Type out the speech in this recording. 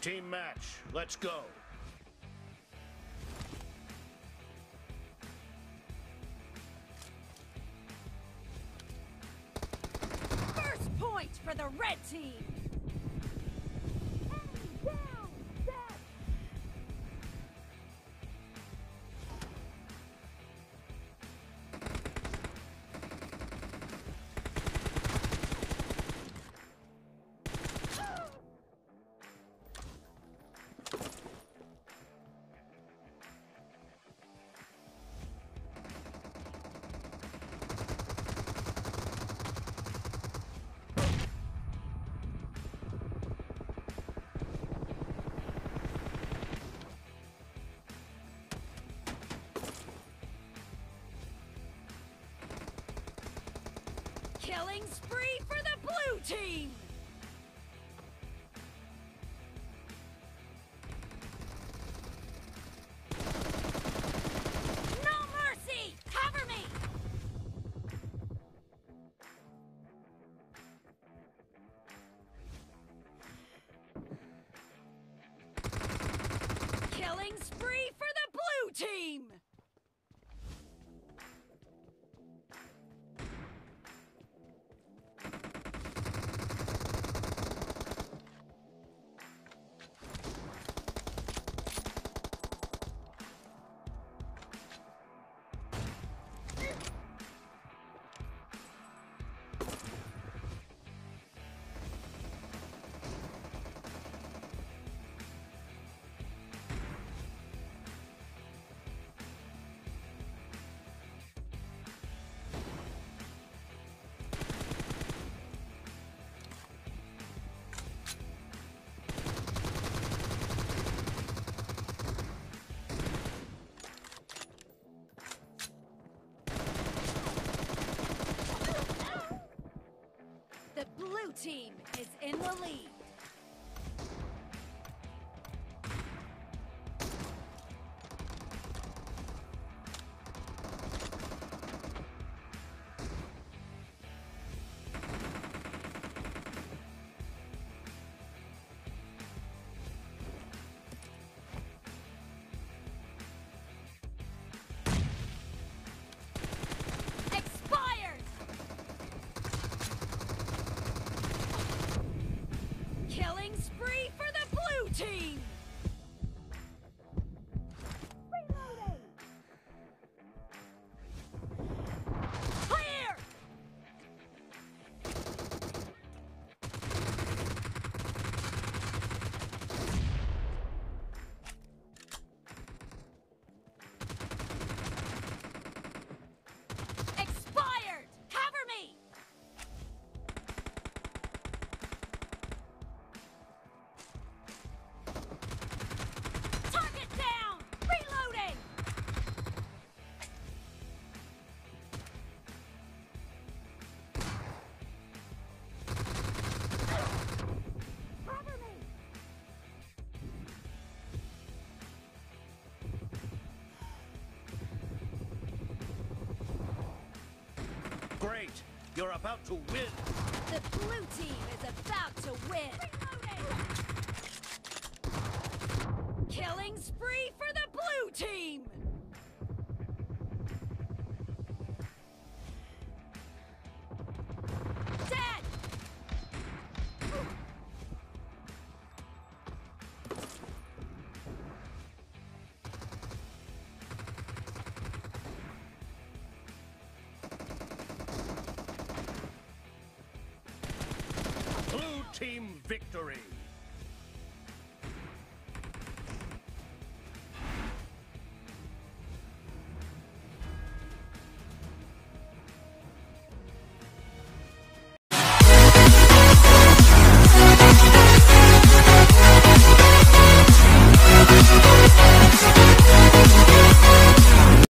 Team match, let's go. First point for the red team. Killing spree for the blue team! No mercy! Cover me! Killing spree for the blue team! The blue team is in the lead. Expired! Killing spree for the blue team! Reloading! Clear! Expired! Cover me! Target down! Reloading! Cover me! Great, you're about to win. The blue team is about to win! Reloading! Killing spree for the blue team! Dead! Blue team victory.